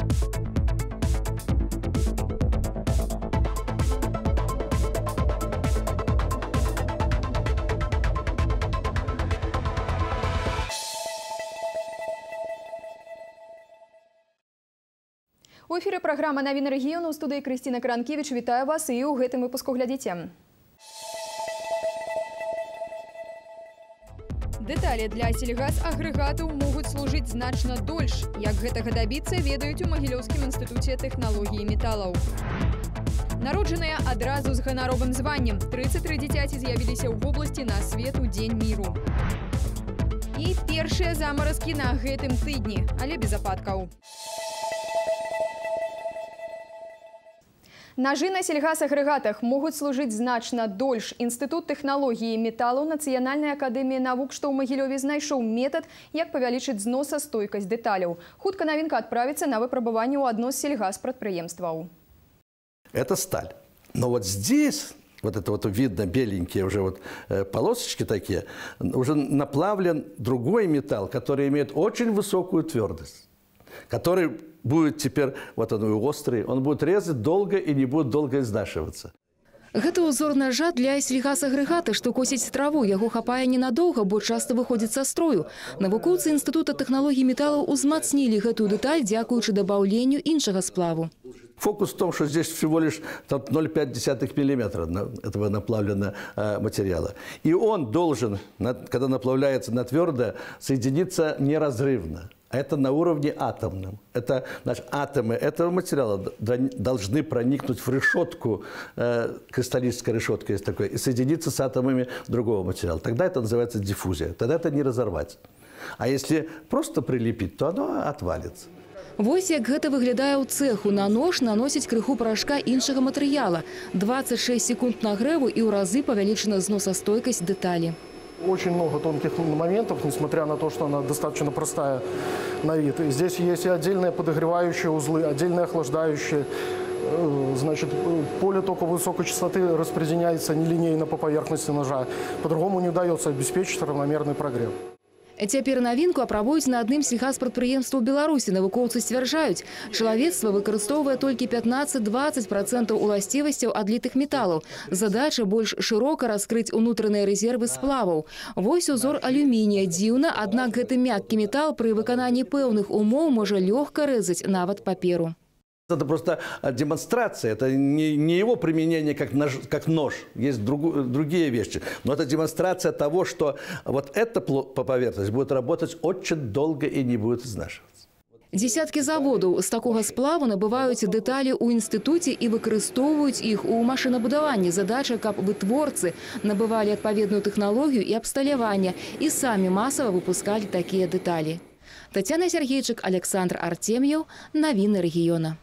У эфире программа «Новины региона». У студии Кристина Кранкевич. Вітаю вас и у гэтым выпуску глядите. Детали для сельгаз-агрэгатаў могуць служыць значна дольш. Як гэтага дабіцца, ведаюць у Магілёўскім інстытуце тэхналогіі металаў. Народжаныя адразу з ганаровым званнем. 33 дзіцяці з'явіліся ў вобласці на свет у Дзень міру. І першыя замаразкі на гэтым тыдні, але без ападкаў. Ножи на сельгаз-агрэгатах могуць служыць значна дольш. Інстытут тэхналогіі металаў Нацыянальнай акадэміі навук, што ў Магілёве знайшоў метад, як павялічыць зносастойкасць дэталяў. Хутка навінка адправіцца на выпрабаванне ў адно з сельгаз-прадпрыемстваў. Это сталь. Но вот здесь, вот это вот видно, беленькие уже вот полосочки такие, уже наплавлен другой металл, который имеет очень высокую твердость, который будет теперь, вот он острый, он будет резать долго и не будет долго изнашиваться. Гэта узор ножа для сельгаз-агрэгата, што косіць траву. Яго хапае ненадоўга, бо часта выходзіць са строю. Навукоўцы Інстытута тэхналогій металаў узмацнілі гэтую дэталь, дзякуючы дабаўленню іншага сплаву. Фокус в том, что здесь всего лишь 0,5 миллиметра этого наплавленного материала. И он должен, когда наплавляется на твердое, соединиться неразрывно. Это на уровне атомном. Это, значит, атомы этого материала должны проникнуть в решетку, кристаллическая решетка есть такая, и соединиться с атомами другого материала. Тогда это называется диффузия. Тогда это не разорвать. А если просто прилепить, то оно отвалится. Вось як гэта выглядае ў цэху. На нож наносяць крыху парашка іншага матэрыяла. 26 секунд нагрэву і ў разы павялічана зносастойкасць дэталі. Очень много тонких моментов, несмотря на то, что она достаточно простая на вид. И здесь есть и отдельные подогревающие узлы, отдельные охлаждающие. Значит, поле тока высокой частоты распределяется нелинейно по поверхности ножа. По-другому не удается обеспечить равномерный прогрев. Цяпер навінку апрабуюць на адным з сельгазпрадпрыемстваў Беларусі. Навукоўцы сцвярджаюць, чалавецтва выкарыстоўвае толькі 15–20% уласцівасцяў адлітых металаў. Задача больш шырока раскрыць унутраныя рэзервы сплаваў. Вось узор алюмінія. Дзіўна, аднак гэты мяккі метал пры выкананні пэўных умоў можа лёгка рэзаць нават паперу. Это просто демонстрация, это не его применение как нож, есть другие вещи. Но это демонстрация того, что вот эта поверхность будет работать очень долго и не будет изнашиваться. Десяткі заводаў з такога сплаву набываюць дэталі ў інстытуце і выкарыстоўваюць іх у машынабудаванні. Задача, каб вытворцы набывалі адпаведную тэхналогію і абсталяванне і самі масава выпускалі такія дэталі. Тацяна Сергейчык, Александр Артемьев. Навіны рэгіёна.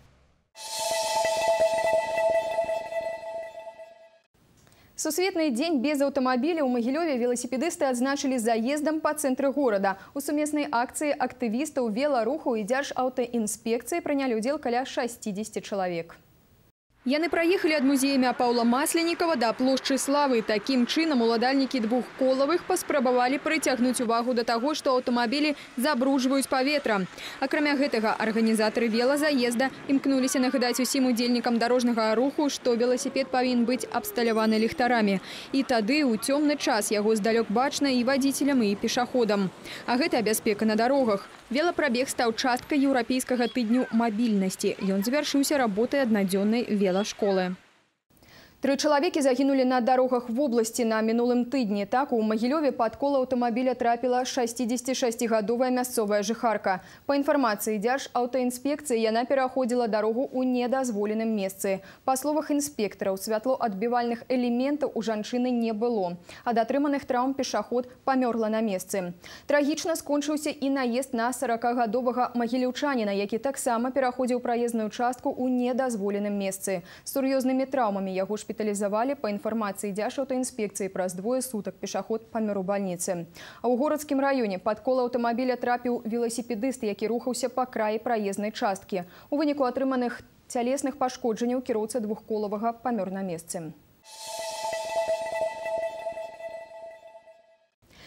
Сусветны дзень без аўтамабіля ў Магілёве веласіпедысты адзначылі заездам па цэнтры горада. У сумеснай акцыі актывістаў веларуху і дзяржаўтаінспекцыі прынялі ўдзел каля 60 чалавек. Яны праехалі ад музея імя Паўла Масленікава да плошчы Славы. Такім чынам уладальнікі двухколавых паспрабавалі прыцягнуць увагу да таго, што аўтамабілі забруджваюць паветра. Акрамя гэтага, арганізатары велазаезда імкнуліся нагадаць усім удзельнікам дарожнага руху, што веласіпед павінен быць абсталяваны ліхтарамі. І тады ў цёмны час яго здалёк бачна і вадзіцелям, і пешаходам. А гэта бяспека на дарогах. Велапрабег стаў часткай еўрапейскага тыдню мабільнасці. Ён завяршыўся работай аднадзённай велашколы. 3 чалавекі загінулі на дарогах вобласці на мінулым тыдні. Так, у Магілёве пад кола аўтамабіля трапіла 66-гадовая мясцовая жыхарка. Па інфармацыі дзяржаўтаінспекцыі, яна пераходзіла дарогу ў недазволеным месцы. Па словах інспектараў, святлоадбівальных элементаў у жанчыны не было. Ад атрыманых траўм пешаход памёрла на месцы. Трагічна скончыўся і наезд на 40-гадовага магілеўчаніна, які таксама пераходзіў праезную частку ў недазволеным месцы. З сур'ёзнымі траўмамі яго шпіталізавалі. Па інфармацыі дзяржаўтаінспекцыі, праз 2 сутак пешаход памёр у бальніцы. А ў горадскім раёне пад кола аўтамабіля трапіў веласіпедыст, які рухаўся па краі праезнай часткі. У выніку атрыманых цялесных пашкоджанняў кіроўца двухколавага памёр на месцы.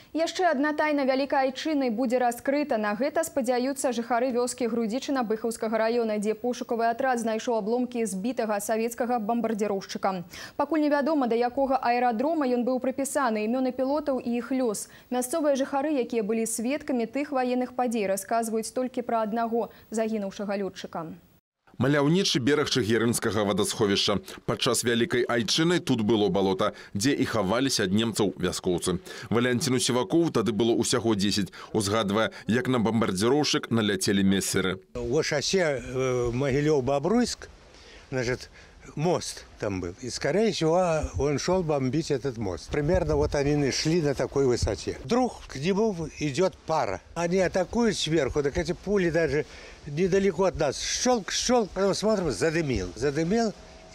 Яшчэ адна тайна вялікай айчыны будзе раскрыта. На гэта спадзяюцца жыхары вёскі Грудзічына Быхаўскага района, дзе пошукавы атрад знайшоў абломкі збітага савецкага бамбардзіроўшчыка. Пакуль невядома, да якога аэрадрома ён быў прыпісаны, імёны пілотаў і іх лёс. Мясцовыя жыхары, якія былі сведкамі тых ваенных падзей, расказваюць толькі пра аднаго загінуўшага лётчыка. Маляўнічы бераг Чыгірынскага вадасховішча. Падчас вялікай айчыны тут было балота, дзе і хаваліся ад немцаў вяскоўцы. Валянціну Сівакову тады было ўсяго 10, узгадвае, як на бамбардзіроўшчык наляцелі мессеры. У шоссе Могилев-Бобруйск, значит, мост там был. И, скорее всего, он шел бомбить этот мост. Примерно вот они шли на такой высоте. Вдруг к нему идет пара. Они атакуют сверху, так эти пули даже недалеко от нас. Щелк, щелк, потом смотрим, задымил. Задымил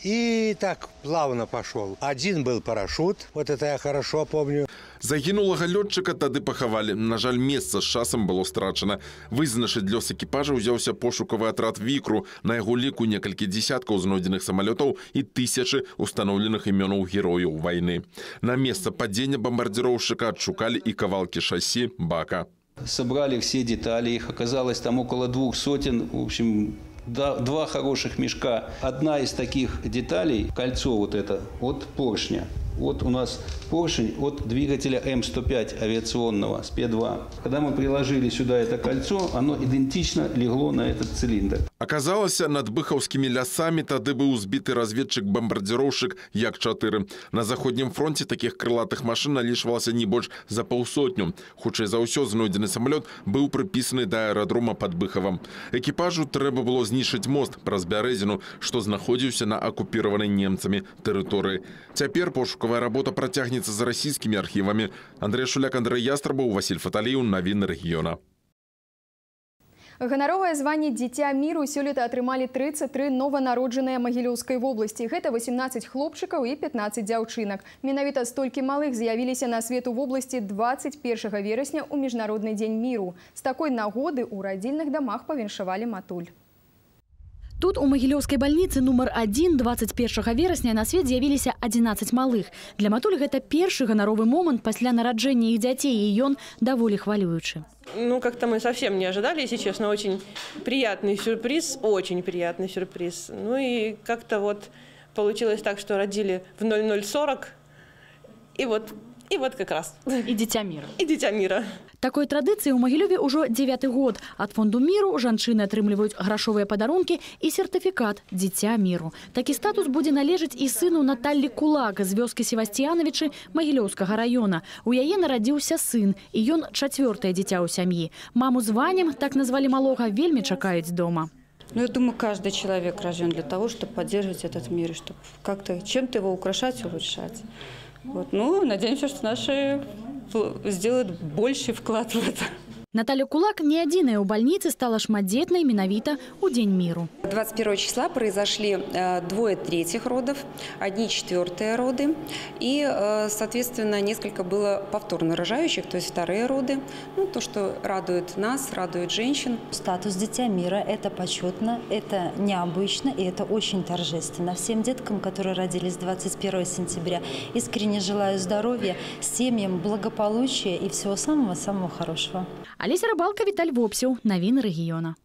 и так плавно пошел. Один был парашют, вот это я хорошо помню. Загінулага лётчыка тады пахавалі. На жаль, месца з часам было страчана. Вызначыць лёс экіпажа ўзяўся пошукавы атрад «Вікру». На яго ліку некалькі дзесяткаў знойдзеных самалётаў і тысячы устаноўленых імёнаў герояў вайны. На месца падзення бамбардзіроўшчыка адшукалі і кавалкі шасі бака. Собрали все детали, их оказалось там около 200. В общем, два хороших мешка. Одна из таких деталей, кольцо вот это, от поршня. Вот у нас поршень от двигателя М105 авиационного, СП-2. Когда мы приложили сюда это кольцо, оно идентично легло на этот цилиндр. Аказалася, над быхаўскімі лясамі тады быў збіты разведчык-бамбардзіроўшчык Як-4. На заходнім фронте таких крылатых машин налічвалася не больш за 500. Хутчэй за ўсё, знойдзены самалёт быў прыпісаны да аэрадрома пад Быхавам. Экіпажу трэба было знішчыць мост праз Бярэзіну, што знаходзіўся на акупіраванай немцамі тэрыторыі. Цяпер пошукавая работа працягнецца за расійскімі архівамі. Андрей Шуляк, Андрей Ястрабаў, Василь Фаталіў, навіны рэгіёна. Ганаровае званне «Дзіця міру» сёлета атрымалі 33 нованароджаныя Магілёўскай вобласці. Гэта 18 хлопчыкаў і 15 дзяўчынак. Менавіта столькі малых з'явіліся на свет у вобласці 21 верасня ў Міжнародны дзень міру. З такой нагоды ў радзільных дамах павіншавалі матуль. Тут у Магілёўскай бальніцы нумар 1 21 верасня на свет з'явіліся 11 малых. Для матуль гэта першы ганаровы момант пасля нараджэння іх дзяцей, і ён даволі хвалюючы. Ну, как-то мы совсем не ожидали, если честно. Очень приятный сюрприз, очень приятный сюрприз. Ну и как-то вот получилось так, что родили в 00:40, и вот как раз. И «Дзіця міра». И «Дзіця міра». Такой традыцыі ў Магілёве ўжо 9-й год. Ад фонду міру жанчыны атрымліваюць грашовыя падарункі і сертыфікат «Дзіця міру». Такі статус будзе належаць і сыну Наталлі Кулак з вёскі Севастьяновичы Магілёўскага района. У яе нарадзіўся сын, і ён 4-е дзіця ў сям'і. Маму з Ванем, так назвалі малога, вельмі чакаюць дома. Ну, я думаю, каждый человек рожден для того, чтобы поддерживать этот мир, и чтобы как-то чем-то его украшать, улучшать. Вот. Ну, надеемся, что наши сделают больший вклад в это. Наталья Кулак не адзіная ў бальніцы стала шматдзетнай менавіта ў Дзень міру. 21 числа произошли 2 третьих родов, 1 четвертые роды. И, соответственно, несколько было повторно рожающих, то есть вторые роды. Ну, то, что радует нас, радует женщин. Статус «Дитя мира» – это почетно, это необычно и это очень торжественно. Всем деткам, которые родились 21 сентября, искренне желаю здоровья, семьям, благополучия и всего самого-самого хорошего. Олеся Рыбалка, Віталь Вопсеў, навіны рэгіёна.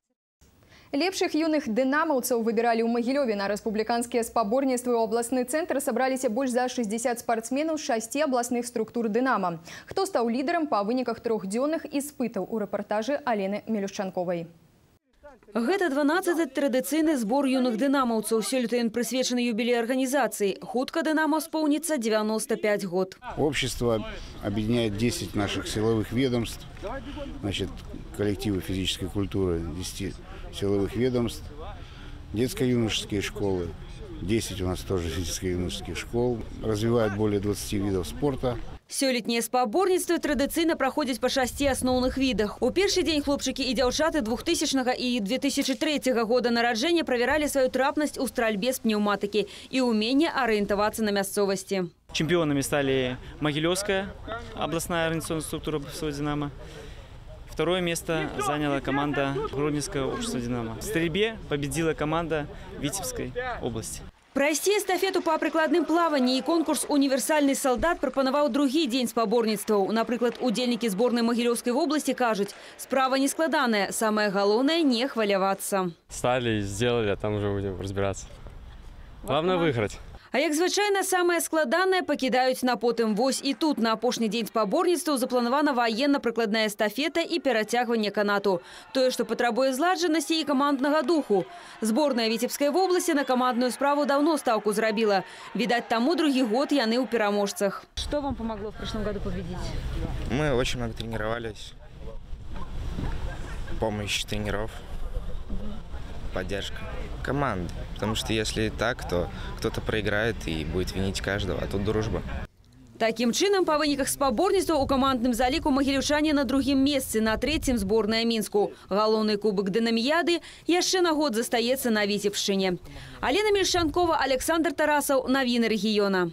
Лепшых юных дынамаўцаў выбіралі ў Магілёве. На рэспубліканскія спаборніцтвы ў абласны цэнтр сабраліся больш за 60 спартсменаў з 6 абласных структур «Дынама». Хто стаў лідарам па выніках трохдзённых іспытаў у рэпартажы Алены Мелюшчанковай. Гэта 12-й традыцыйны збор юных дынамаўцаў. Сёлета ён прысвечаны юбілею арганізацыі. Хутка «Дынамо» исполнится 95 год. Общество объединяет 10 наших силовых ведомств, значит, коллективы физической культуры 10 силовых ведомств, детско-юношеские школы, 10 у нас тоже физическо-юношеских школ, развивают более 20 видов спорта. Сёлетнее спаборніцтвы традыцыйна праходзяць па 6 асноўных відах. У першы дзень хлопчыкі і дзяўчаты 2000 і 2003 года нараджэння правяралі сваю трапнасць у стральбе з пнеўматыкі і ўменне арыентавацца на мясцовасці. Чемпионами стали Могилевская областная организационная структура «Динамо». Второе место заняла команда Гродненского общества «Динамо». В стрельбе победила команда Витебской области. Прайсці эстафету па прыкладным плаванні і конкурс «Універсальны салдат» прапанаваў другі дзень спаборніцтваў. Напрыклад, удзельнікі зборнай Магілёўскай вобласці кажуць, справа не складаная, самае галоўнае не хвалявацца. Стали, сделали, а там уже будем разбираться. Главное выиграть. А як звычайна, самае складанае пакідаюць на потым. Вось і тут на апошні дзень спаборніцтваў запланавана ваенна-прыкладная эстафета і перацягванне канату. Тое, што патрабуе зладжанасці і каманднага духу. Зборная Віцебскай вобласці на камандную справу даўно стаўку зрабіла. Відаць, таму другі год яны ў пераможцах. Что вам помогло в прошлом году победить? Мы очень много тренировались. Помощь тренеров. Поддержка команды. Потому что если так, то кто-то проиграет и будет винить каждого, а тут дружба. Таким чынам, па выніках спаборніцтва у камандным заліку магілёўчане на другім месцы, на трэцім зборная Мінску. Галоўны кубак дынаміяды яшчэ на год застаецца на Віцебшчыне. Алена Мельшанкова, Александр Тарасаў, навіны рэгіёна.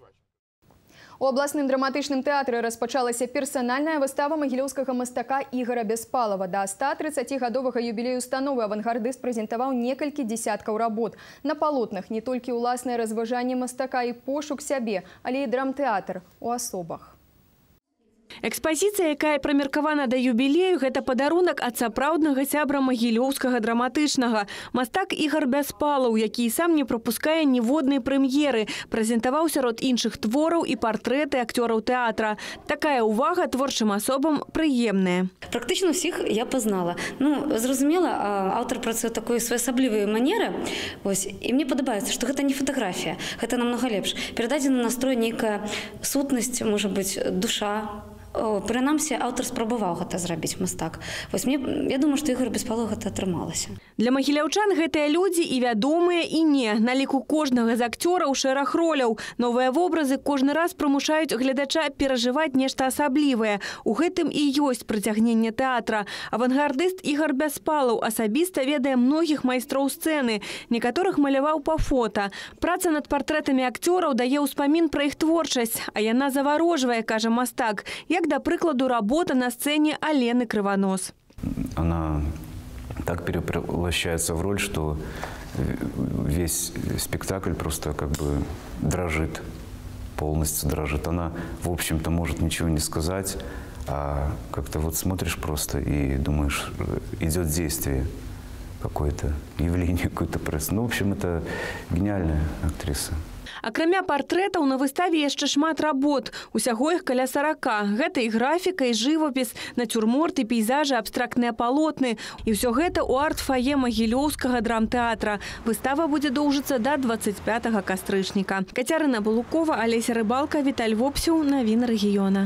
У абласным драматычным тэатры распачалася персанальная выстава магілёўскага мастака Ігора Бяспалова. Да 130-гадовага юбілею установы авангардыст прэзентаваў некалькі дзесяткаў работ. На палотнах не толькі ўласнае разважанне мастака і пошук сябе, але і драмтэатр у асобах. Экспазіцыя, якая прамеркавана да юбілею, гэта падарунак ад сапраўднага сябра магілёўскага драматычнага. Мастак Ігор Бяспалаў, які сам не прапускае ніводнай прэм'еры, прэзентаваў сярод іншых твораў і партрэты акцёраў тэатра. Такая ўвага творчым асобам прыемная. Практычна ўсіх я пазнала. Зразумела, аўтар працуе такой своеасаблівай манеры. І мне падабаецца, што гэта не фатаграфія, гэта намнога лепш. Перададзена настрой нейкая сутнасць, можа быць, душа. Прынамсі, аўтар спрабаваў гэта зрабіць, мастак. Я думаю, што Ігор Бяспалоў гэта атрымалася. Для магілёўчан гэтыя людзі і вядомыя, і не. На ліку кожнага з акцёраў шэраг роляў. Новыя вобразы кожны раз прымушаюць гледача перажываць нешта асаблівае. У гэтым і ёсць прыцягненне тэатра. Авангардыст Ігор Бяспалаў асабіста ведае многіх майстроў сцэны. Некаторых маляваў па фота. Праца над партрэтамі акцёраў дае ўспамін пра іх творчасць. А яна заварожвае, кажа мастак. Як, да прыкладу, работа на сцене Алены Крыванос. Она так перевоплощается в роль, что весь спектакль просто как бы дрожит, полностью дрожит. Она, в общем-то, может ничего не сказать, а как-то вот смотришь просто и думаешь, идет действие какое-то, явление какое-то. Ну, в общем, это гениальная актриса. Акрамя партрэтаў на выставе яшчэ шмат работ. Усяго іх каля 40. Гэта і графіка, і жывапіс, нацюрморты, пейзажы, абстрактныя палотны. І ўсё гэта ў арт-фае магілёўскага драмтэатра. Выстава будзе доўжыцца да 25 кастрычніка. Кацярына Балукова, Алеся Рыбалка, Віталь Вопсеў, навіны рэгіёна.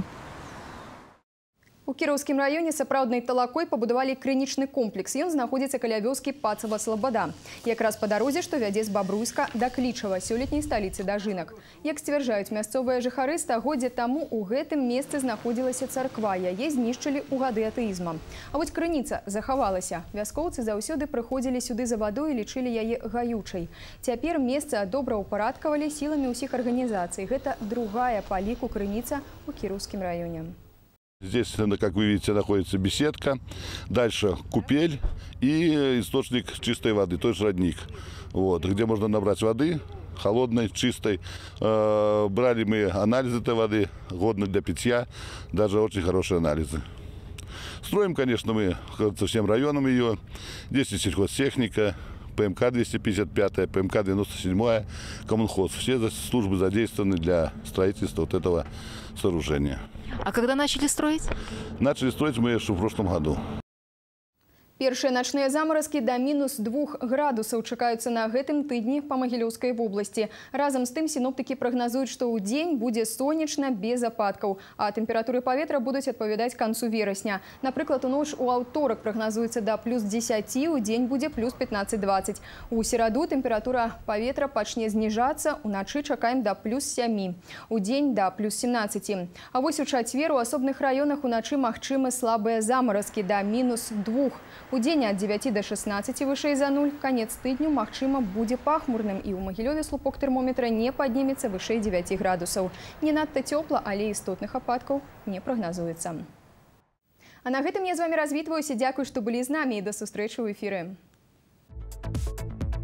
У Кіроўскім раёне сапраўднай талакой пабудавалі крынічны комплекс. Ён знаходзіцца каля вёскі Пацава-Слабада. Якраз па дарозе, што вядзе з Бабруйска да Клічава, сёлетняй сталіцы дажынак. Як сцвярджаюць мясцовыя жыхары, стагоддзе таму ў гэтым месцы знаходзілася царква. Яе знішчылі ў гады атэізма. А вось крыніца захавалася. Вяскоўцы заўсёды прыходзілі сюды за вадой і лічылі яе гаючай. Цяпер месца добра ўпарадкавалі сіламі ўсіх арганізацый. Гэта другая па ліку крыніца ў Кіроўскім раёне. Здесь, как вы видите, находится беседка, дальше купель и источник чистой воды, то есть родник, где можно набрать воды, холодной, чистой. Брали мы анализы этой воды, годны для питья, даже очень хорошие анализы. Строим, конечно, мы со всем районом ее. Здесь и сельхозтехника, ПМК 255, ПМК 97, Коммунхоз. Все службы задействованы для строительства вот этого сооружения. А когда начали строить? Начали строить мы еще в прошлом году. Першыя начныя замаразкі да -2 градусаў чакаюцца на гэтым тыдні па Магілёўскай вобласці. Разам з тым сіноптыкі прагназуюць, што ў дзень будзе сонечна без ападкаў, а тэмпературы паветра будуць адпавядаць канцу верасня. Напрыклад, у ноч у аўторак прагназуецца да +10, у дзень будзе +15-20. У сераду тэмпература паветра пачне зніжацца, уначы чакаем да +7, у дзень да +17. А вось у чацвер у асобных раёнах уначы магчымы слабыя замаразкі да -2. У дзень ад 9 до 16 вышэй за 0. Канец тыдню, магчыма, будзе пахмурным. І ў Магілёве слупок тэрмометра не паднімецца вышэй 9 градусаў. Не надта цёпла, але істотных ападкаў не прагназуецца. А на гэтым я з вамі развітваюся. Дзякуй, што былі з намі, і да сустрэчы ў эфіры.